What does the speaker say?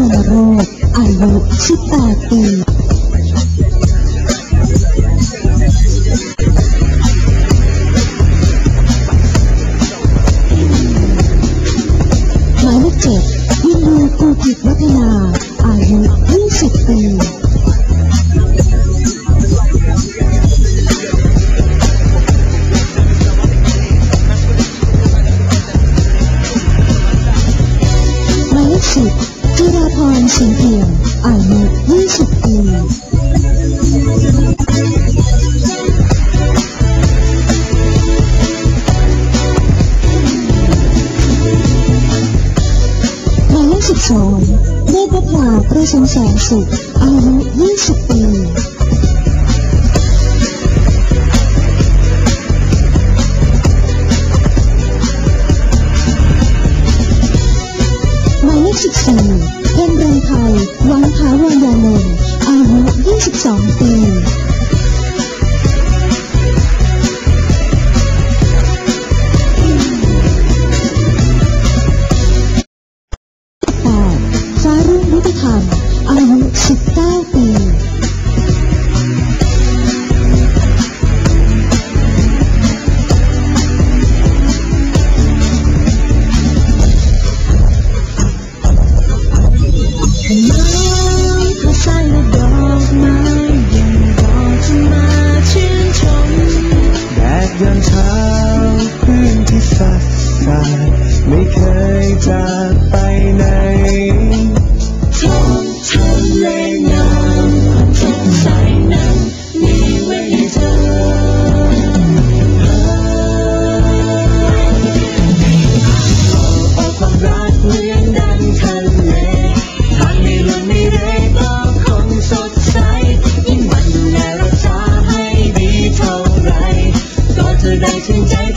นโรจน์อายุ18 ปีหมายเลข7วินดูกูกิจวัฒนาอายุ20 ปีหมายเลข10จิราพรสิงห์เอี่ยมอายุ20 ปีหมายเลข12เนตรภาประสงค์แสงสุขอายุ20 ปีหมายเลข14เพ็ญเรืองไทยวังถาวรยานนท์อายุ22 ปีฟ้ารุ่งวุฒิธรรมอายุ19 ปียามเช้าพื้นที่สัดสายไม่เคยจากไปไหนท้องทะเลน้ำสดใสนั้นมีไว้ให้เธอความรักเหมือนดังทะเลทางไม่ลมไม่เร่ก็คงสดใสยิ่งวันดูแลรักษาให้ดีเท่าไรก็จะได้ถึงใจ